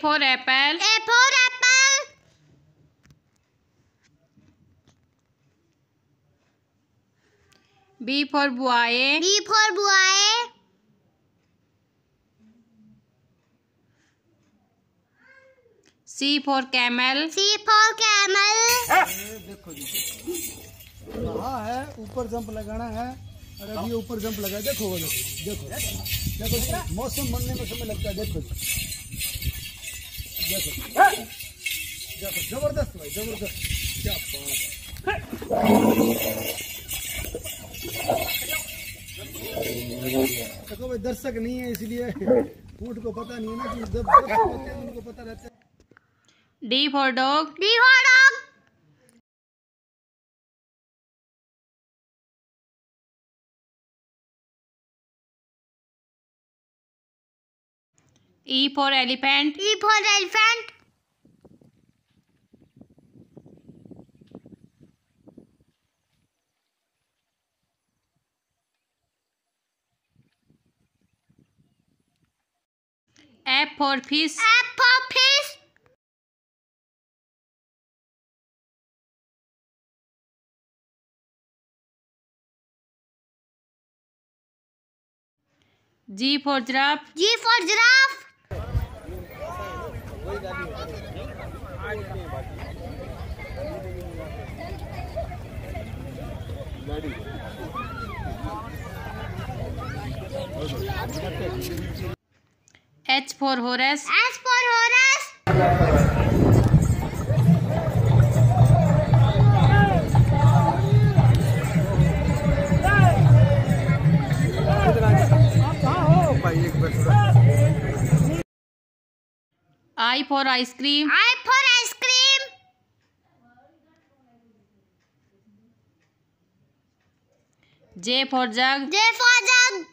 for apple. A for apple. B for boy. B for boy. C for camel. C for camel. देखो जी, कहाँ है ऊपर jump लगाना है और अभी ये ऊपर जंप लगा। देखो वो देखो देखो देखो मौसम बनने में समय लगता है। देखो देखो देखो जबरदस्त भाई, जबरदस्त, क्या बात है। देखो भाई दर्शक नहीं है इसलिए ऊँट को पता नहीं है ना कि जब दर्शक होते हैं उनको पता रहता है। D for dog. D for dog. E for elephant. E for elephant. F for fish. F for fish. G for giraffe. G for giraffe. H for horse. S for horse. I for ice cream. I for ice cream. J for jug. J for jug.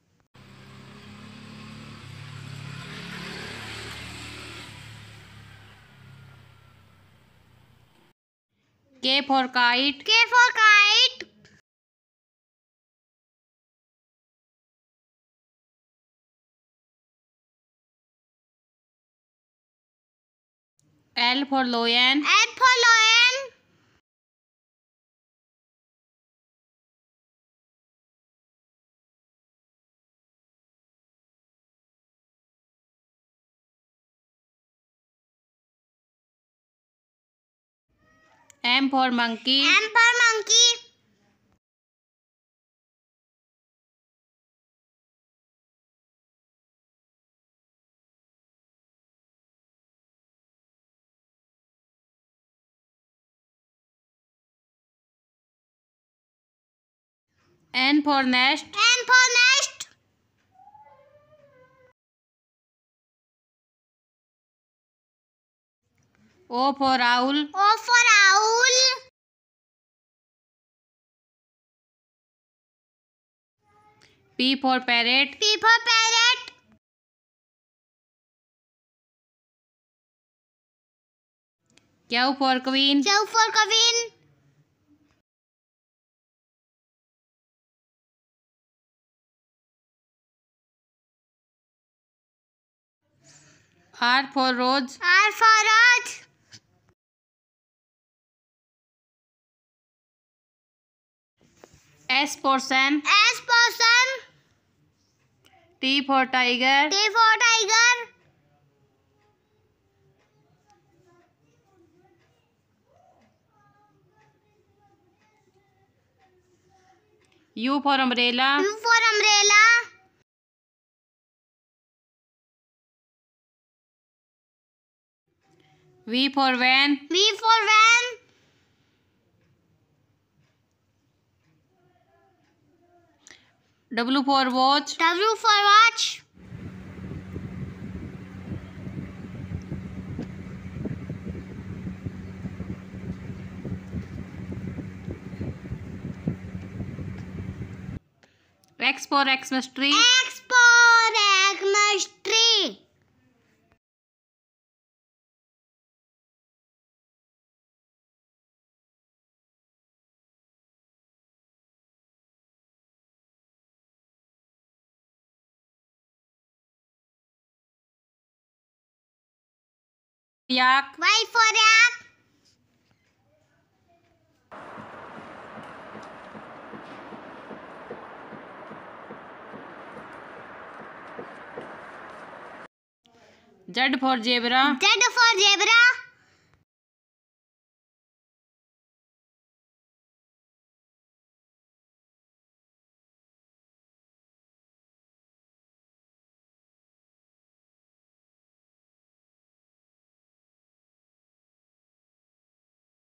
K for kite. K for kite. L for lion. L for lion. M for monkey. M for monkey. N for nest. N for nest. O for owl. O for owl. P for parrot. P for parrot. Q for queen. Q for queen. R for rose. R for rose. S for sun. S for sun. T for tiger. T for tiger. U for umbrella. U for umbrella. V for van. V for van. W for watch. W for watch. X for Xmas tree. X for Xmas tree. yak. Y for yak. Z for zebra. Z for zebra.